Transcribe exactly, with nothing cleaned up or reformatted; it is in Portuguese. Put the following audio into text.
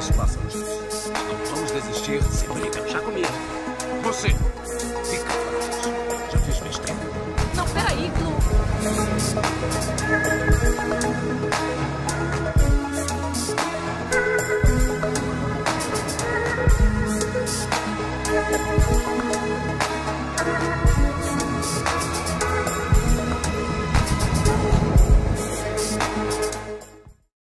isso passa-nos disso. Não vamos desistir. Sempre ligamos já comigo. Você, fica para nós.